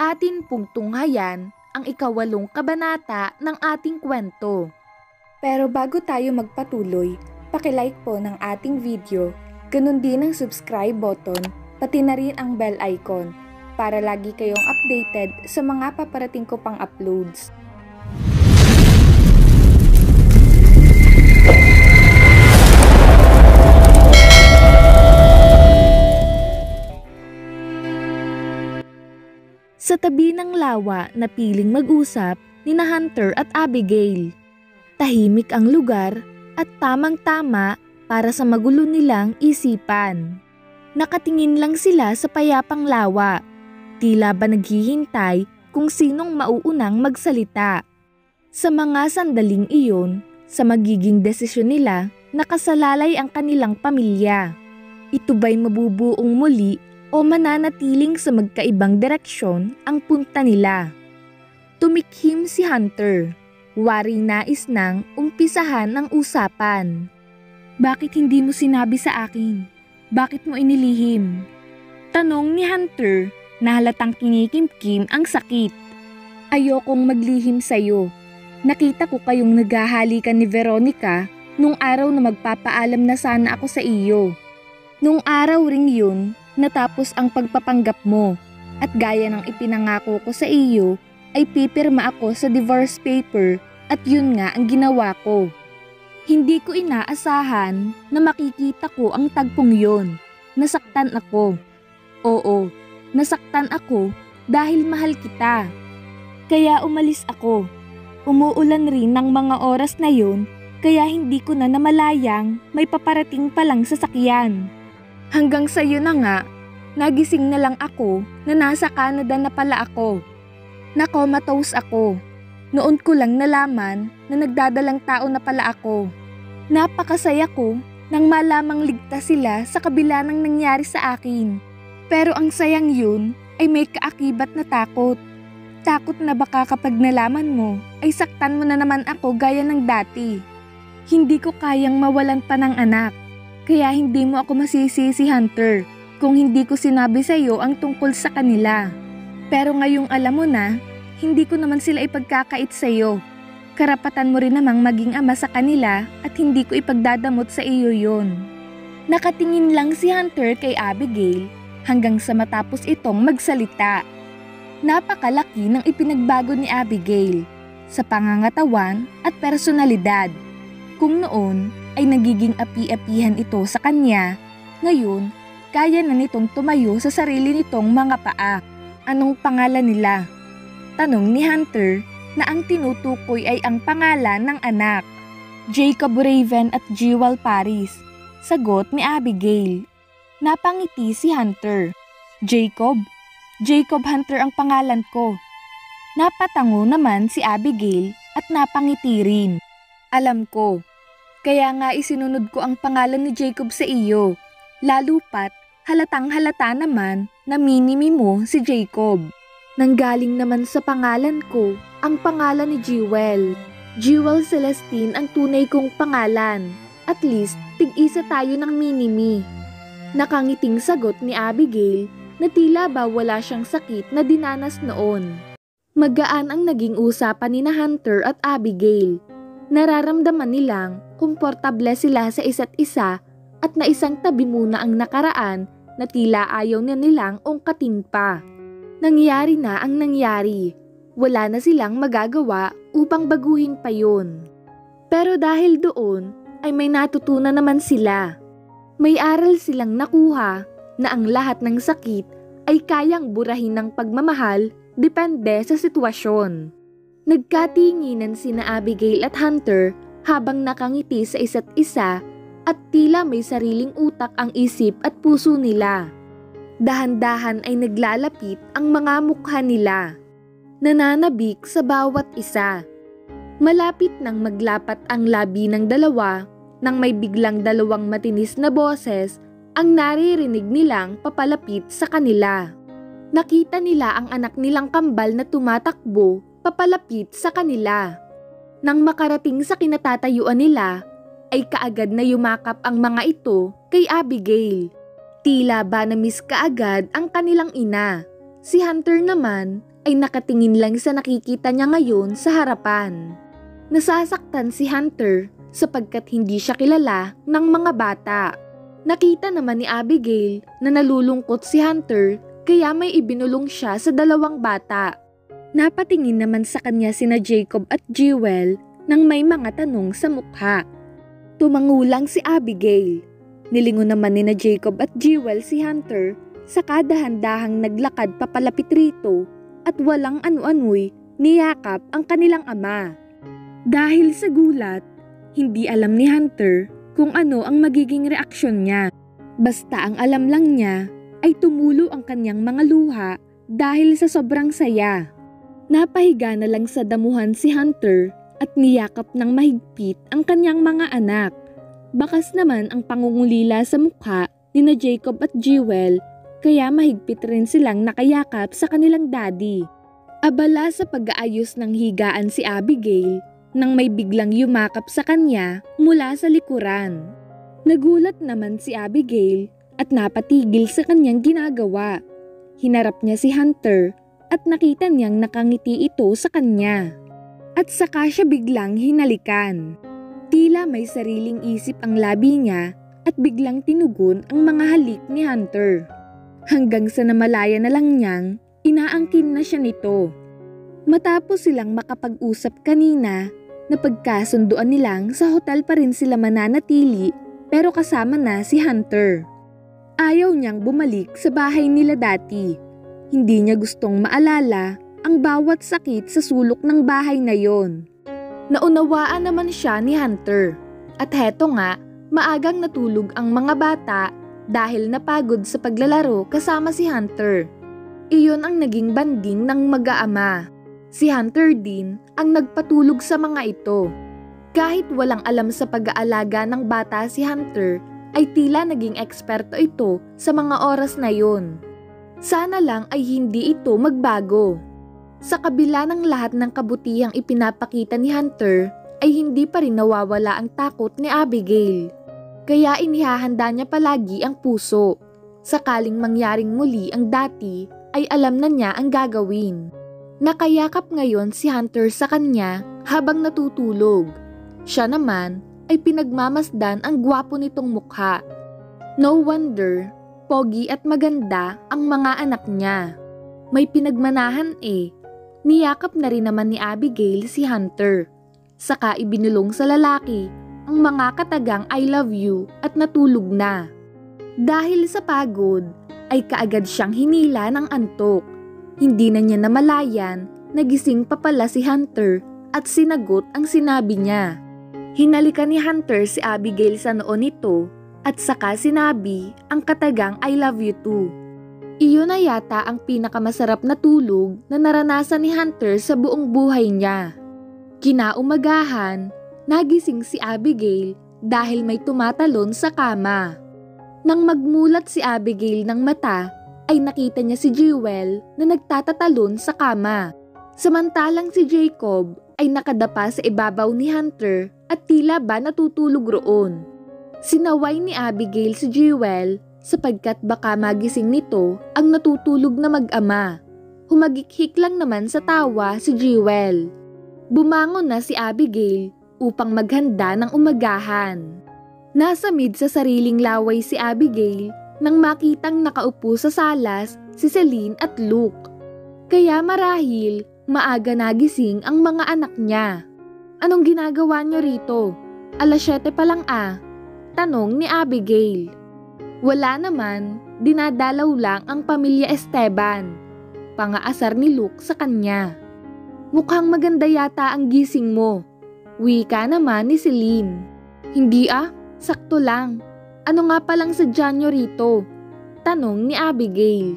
atin pong tunghayan ang ikawalong kabanata ng ating kwento. Pero bago tayo magpatuloy, paki-like po ng ating video, ganun din ang subscribe button, pati na rin ang bell icon para lagi kayong updated sa mga paparating ko pang uploads. Sa tabi ng lawa na piling mag-usap nina Hunter at Abigail. Tahimik ang lugar at tamang-tama para sa magulo nilang isipan. Nakatingin lang sila sa payapang lawa. Tila ba naghihintay kung sinong mauunang magsalita. Sa mga sandaling iyon, sa magiging desisyon nila, nakasalalay ang kanilang pamilya. Ito ba'y mabubuong muli o mananatiling sa magkaibang direksyon ang punta nila? Tumikhim si Hunter. Waring nais nang umpisahan ang usapan. Bakit hindi mo sinabi sa akin? Bakit mo inilihim? Tanong ni Hunter na halatang kinikimkim ang sakit. Ayokong maglihim sa'yo. Nakita ko kayong naghahalikan ni Veronica nung araw na magpapaalam na sana ako sa iyo. Nung araw ring yun, natapos ang pagpapanggap mo at gaya ng ipinangako ko sa iyo ay pipirma ako sa divorce paper at yun nga ang ginawa ko. Hindi ko inaasahan na makikita ko ang tagpong yun. Nasaktan ako. Oo, nasaktan ako dahil mahal kita. Kaya umalis ako. Umuulan rin ng mga oras na yun kaya hindi ko na namalayang may paparating palang sasakyan. Hanggang sa yun na nga, nagising na lang ako na nasa Canada na pala ako. Na-comatose ako. Noon ko lang nalaman na nagdadalang tao na pala ako. Napakasaya ko nang malamang ligtas sila sa kabila ng nangyari sa akin. Pero ang sayang yun ay may kaakibat na takot. Takot na baka kapag nalaman mo ay saktan mo na naman ako gaya ng dati. Hindi ko kayang mawalan pa ng anak. Kaya hindi mo ako masisisi, Hunter, kung hindi ko sinabi sa iyo ang tungkol sa kanila. Pero ngayong alam mo na, hindi ko naman sila ipagkakait sa iyo. Karapatan mo rin namang maging ama sa kanila at hindi ko ipagdadamot sa iyo yon. Nakatingin lang si Hunter kay Abigail hanggang sa matapos itong magsalita. Napakalaki ng ipinagbago ni Abigail sa pangangatawan at personalidad. Kung noon ay nagiging api-apihan ito sa kanya, ngayon kaya na nitong tumayo sa sarili nitong mga paa. Anong pangalan nila? Tanong ni Hunter na ang tinutukoy ay ang pangalan ng anak. Jacob Raven at Jewel Paris. Sagot ni Abigail. Napangiti si Hunter. Jacob? Jacob Hunter ang pangalan ko. Napatango naman si Abigail at napangiti rin. Alam ko. Kaya nga isinunod ko ang pangalan ni Jacob sa iyo. Lalo pat halatang halata naman na minimi mo si Jacob. Nanggaling naman sa pangalan ko ang pangalan ni Jewel. Jewel Celestine ang tunay kong pangalan. At least tig-isa tayo ng minimi. Nakangiting sagot ni Abigail na tila ba wala siyang sakit na dinanas noon. Magaan ang naging usapan ni Hunter at Abigail. Nararamdaman nilang komportable sila sa isa't isa at naisang tabi muna ang nakaraan na tila ayaw na nilang ungkatin pa. Nangyari na ang nangyari. Wala na silang magagawa upang baguhin pa yun. Pero dahil doon ay may natutunan naman sila. May aral silang nakuha na ang lahat ng sakit ay kayang burahin ng pagmamahal depende sa sitwasyon. Nagkatinginan sina Abigail at Hunter habang nakangiti sa isa't isa at tila may sariling utak ang isip at puso nila. Dahan-dahan ay naglalapit ang mga mukha nila. Nananabik sa bawat isa. Malapit nang maglapat ang labi ng dalawa nang may biglang dalawang matinis na boses ang naririnig nilang papalapit sa kanila. Nakita nila ang anak nilang kambal na tumatakbo papalapit sa kanila. Nang makarating sa kinatatayuan nila, ay kaagad na yumakap ang mga ito kay Abigail. Tila ba na-miss kaagad ang kanilang ina. Si Hunter naman ay nakatingin lang sa nakikita niya ngayon sa harapan. Nasasaktan si Hunter sapagkat hindi siya kilala ng mga bata. Nakita naman ni Abigail na nalulungkot si Hunter kaya may ibinulong siya sa dalawang bata. Napatingin naman sa kanya sina Jacob at Jewel nang may mga tanong sa mukha. Tumangulang si Abigail. Nilingon naman ni na Jacob at Jewel si Hunter saka dahan-dahang naglakad papalapit rito at walang anu-ano'y niyakap ang kanilang ama. Dahil sa gulat, hindi alam ni Hunter kung ano ang magiging reaksyon niya. Basta ang alam lang niya ay tumulo ang kanyang mga luha dahil sa sobrang saya. Napahiga na lang sa damuhan si Hunter at niyakap ng mahigpit ang kanyang mga anak. Bakas naman ang pangungulila sa mukha ni na Jacob at Jewel kaya mahigpit rin silang nakayakap sa kanilang daddy. Abala sa pag-aayos ng higaan si Abigail nang may biglang yumakap sa kanya mula sa likuran. Nagulat naman si Abigail at napatigil sa kanyang ginagawa. Hinarap niya si Hunter at nakita niyang nakangiti ito sa kanya. At saka siya biglang hinalikan. Tila may sariling isip ang labi niya at biglang tinugon ang mga halik ni Hunter. Hanggang sa namalaya na lang niyang inaangkin na siya nito. Matapos silang makapag-usap kanina, napagkasunduan nilang sa hotel pa rin sila mananatili pero kasama na si Hunter. Ayaw niyang bumalik sa bahay nila dati. Hindi niya gustong maalala ang bawat sakit sa sulok ng bahay na yon. Naunawaan naman siya ni Hunter. At heto nga, maagang natulog ang mga bata dahil napagod sa paglalaro kasama si Hunter. Iyon ang naging banding ng mag-aama. Si Hunter din ang nagpatulog sa mga ito. Kahit walang alam sa pag-aalaga ng bata si Hunter, ay tila naging eksperto ito sa mga oras na yon. Sana lang ay hindi ito magbago. Sa kabila ng lahat ng kabutihang ipinapakita ni Hunter, ay hindi pa rin nawawala ang takot ni Abigail. Kaya inihahanda niya palagi ang puso. Sakaling mangyaring muli ang dati, ay alam na niya ang gagawin. Nakayakap ngayon si Hunter sa kanya habang natutulog. Siya naman ay pinagmamasdan ang gwapo nitong mukha. No wonder, pogi at maganda ang mga anak niya. May pinagmanahan eh. Niyakap na rin naman ni Abigail si Hunter. Saka ibinulong sa lalaki ang mga katagang I love you at natulog na. Dahil sa pagod, ay kaagad siyang hinila ng antok. Hindi na niya namalayan, nagising pa pala si Hunter at sinagot ang sinabi niya. Hinalikan ni Hunter si Abigail sa noo nito at saka sinabi ang katagang I love you too. Iyon na yata ang pinakamasarap na tulog na naranasan ni Hunter sa buong buhay niya. Kinaumagahan, nagising si Abigail dahil may tumatalon sa kama. Nang magmulat si Abigail ng mata, ay nakita niya si Jewel na nagtatatalon sa kama. Samantalang si Jacob ay nakadapa sa ibabaw ni Hunter at tila ba natutulog roon. Sinaway ni Abigail si Jewel sapagkat baka magising nito ang natutulog na mag-ama. Humagikhik lang naman sa tawa si Jewel. Bumangon na si Abigail upang maghanda ng umagahan. Nasa mid sa sariling laway si Abigail nang makitang nakaupo sa salas si Celine at Luke. Kaya marahil maaga nagising ang mga anak niya. Anong ginagawa niyo rito? 7:00 pa lang ah. Tanong ni Abigail. Wala naman, dinadalaw lang ang pamilya Esteban. Pangaasar ni Luke sa kanya. Mukhang maganda yata ang gising mo. Wika naman ni Celine. Hindi ah, sakto lang. Ano nga palang sadya niyo rito? Tanong ni Abigail.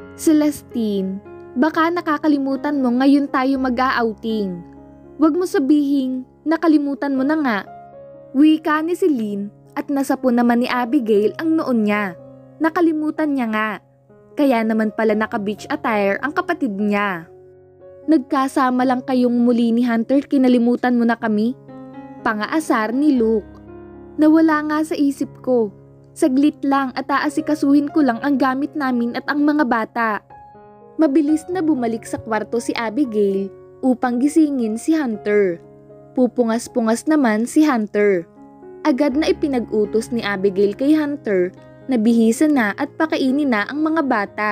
Celestine, baka nakakalimutan mo ngayon tayo mag-a-outing. Huwag mo sabihing nakalimutan mo na nga. Wika ni Celine at nasapo naman ni Abigail ang noon niya. Nakalimutan niya nga. Kaya naman pala naka-beach attire ang kapatid niya. Nagkasama lang kayong muli ni Hunter, kinalimutan mo na kami? Pangaasar ni Luke. Nawala nga sa isip ko. Saglit lang at aasikasuhin ko lang ang gamit namin at ang mga bata. Mabilis na bumalik sa kwarto si Abigail upang gisingin si Hunter. Pupungas-pungas naman si Hunter. Agad na ipinag-utos ni Abigail kay Hunter na bihisan na at pakainin na ang mga bata.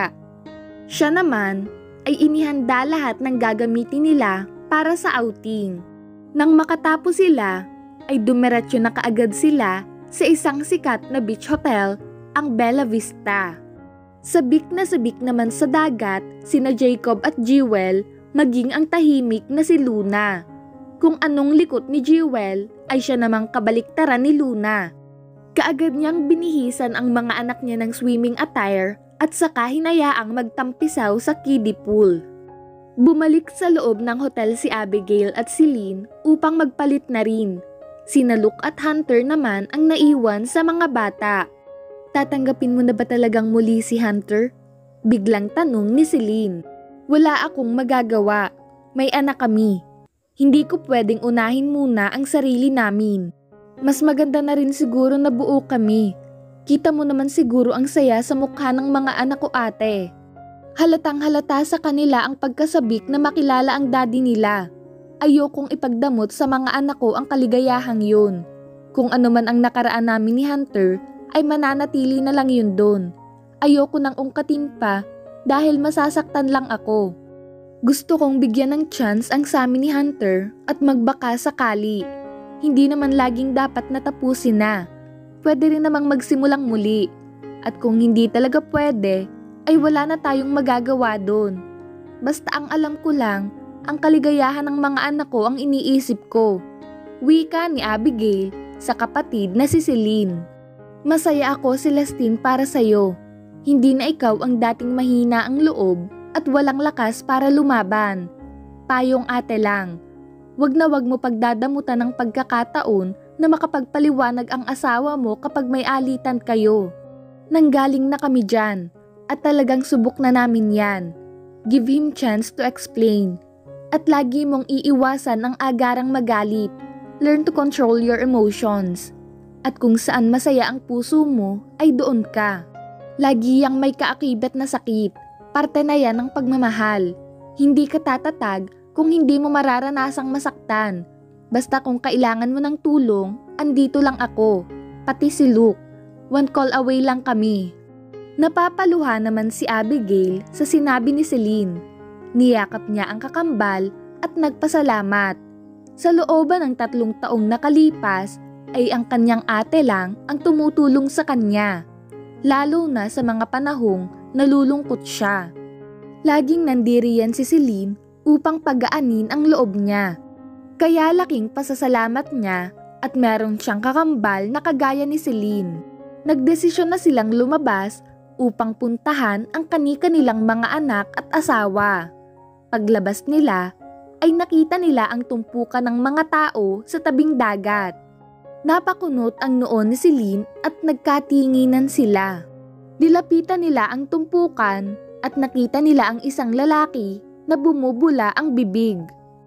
Siya naman ay inihanda lahat ng gagamitin nila para sa outing. Nang makatapos sila, ay dumiretso na kaagad sila sa isang sikat na beach hotel, ang Bella Vista. Sabik naman sa dagat sina Jacob at Jewel, maging ang tahimik na si Luna. Kung anong likot ni Jewel ay siya namang kabaliktaran ni Luna. Kaagad niyang binihisan ang mga anak niya ng swimming attire at saka hinayaang magtampisaw sa kiddie pool. Bumalik sa loob ng hotel si Abigail at si Lynn upang magpalit na rin. Sina Luke at Hunter naman ang naiwan sa mga bata. Tatanggapin mo na ba talagang muli si Hunter? Biglang tanong ni Celine. Wala akong magagawa. May anak kami. Hindi ko pwedeng unahin muna ang sarili namin. Mas maganda na rin siguro na buo kami. Kita mo naman siguro ang saya sa mukha ng mga anak ko, ate. Halatang halata sa kanila ang pagkasabik na makilala ang daddy nila. Ayokong ipagdamot sa mga anak ko ang kaligayahang yun. Kung ano man ang nakaraan namin ni Hunter, ay mananatili na lang yun doon. Ayoko nang ungkatin pa dahil masasaktan lang ako. Gusto kong bigyan ng chance ang samin ni Hunter at magbaka sakali. Hindi naman laging dapat natapusin na. Pwede rin namang magsimulang muli. At kung hindi talaga pwede, ay wala na tayong magagawa doon. Basta ang alam ko lang, ang kaligayahan ng mga anak ko ang iniisip ko. Wika ni Abigail sa kapatid na si Celine. Masaya ako, Celestine, para sa'yo. Hindi na ikaw ang dating mahina ang loob at walang lakas para lumaban. Payong ate lang. Wag na wag mo pagdadamutan ng pagkakataon na makapagpaliwanag ang asawa mo kapag may alitan kayo. Nanggaling na kami dyan at talagang subok na namin yan. Give him chance to explain. At lagi mong iiwasan ang agarang magalit. Learn to control your emotions. At kung saan masaya ang puso mo, ay doon ka. Lagi yang may kaakibat na sakit. Parte na yan ng pagmamahal. Hindi ka tatatag kung hindi mo mararanasang masaktan. Basta kung kailangan mo ng tulong, andito lang ako. Pati si Luke. One call away lang kami. Napapaluha naman si Abigail sa sinabi ni Celine. Niyakap niya ang kakambal at nagpasalamat. Sa looban ng 3 taong nakalipas ay ang kanyang ate lang ang tumutulong sa kanya. Lalo na sa mga panahong nalulungkot siya. Laging nandiriyan si Celine upang pagaanin ang loob niya. Kaya laking pasasalamat niya at meron siyang kakambal na kagaya ni Celine. Nagdesisyon na silang lumabas upang puntahan ang kani-kanilang mga anak at asawa. Paglabas nila ay nakita nila ang tumpukan ng mga tao sa tabing dagat. Napakunot ang noon ni Celine at nagkatinginan sila. Dilapitan nila ang tumpukan at nakita nila ang isang lalaki na bumubula ang bibig.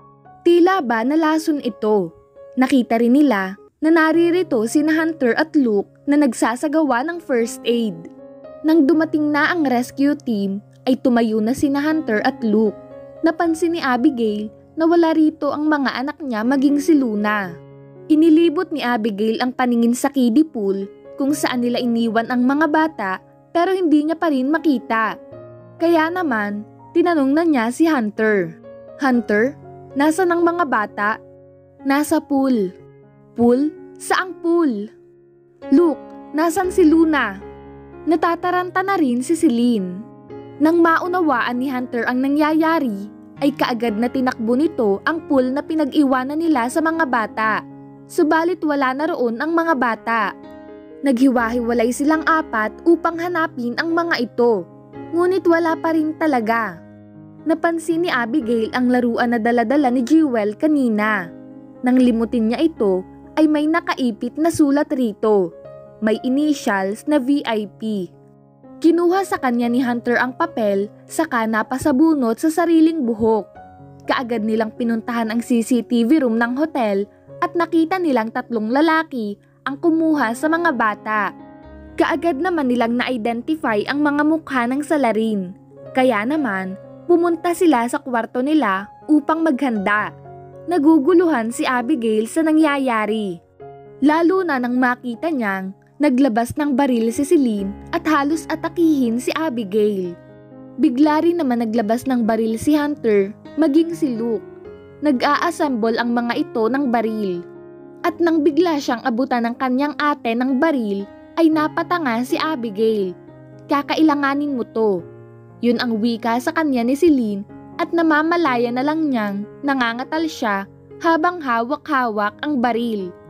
Tila ba nalason ito? Nakita rin nila na naririto sina Hunter at Luke na nagsasagawa ng first aid. Nang dumating na ang rescue team ay tumayo na sina Hunter at Luke. Napansin ni Abigail na wala rito ang mga anak niya maging si Luna. Inilibot ni Abigail ang paningin sa kiddie pool kung saan nila iniwan ang mga bata pero hindi niya pa rin makita. Kaya naman, tinanong na niya si Hunter. Hunter, nasaan ang mga bata? Nasa pool. Pool? Saang pool? Luke, nasan si Luna? Natataranta na rin si Celine. Nang maunawaan ni Hunter ang nangyayari, ay kaagad na tinakbo nito ang pool na pinag-iwanan nila sa mga bata. Subalit wala na roon ang mga bata. Naghiwa-hiwalay silang 4 upang hanapin ang mga ito. Ngunit wala pa rin talaga. Napansin ni Abigail ang laruan na dala-dala ni Jewel kanina. Nang limutin niya ito, ay may nakaipit na sulat rito. May initials na VIP. Kinuha sa kanya ni Hunter ang papel, saka napasabunot sa sariling buhok. Kaagad nilang pinuntahan ang CCTV room ng hotel at nakita nilang 3 lalaki ang kumuha sa mga bata. Kaagad naman nilang na-identify ang mga mukha ng salarin. Kaya naman, Pumunta sila sa kwarto nila upang maghanda. Naguguluhan si Abigail sa nangyayari. Lalo na nang makita niyang naglabas ng baril si Celine at halos atakihin si Abigail. Bigla rin naman naglabas ng baril si Hunter, maging si Luke. Nag-a-assemble ang mga ito ng baril. At nang bigla siyang abutan ng kanyang ate ng baril, ay napatanga si Abigail. Kakailanganin mo to. Yun ang wika sa kanya ni Celine at namamalaya na lang niyang nangangatal siya habang hawak-hawak ang baril.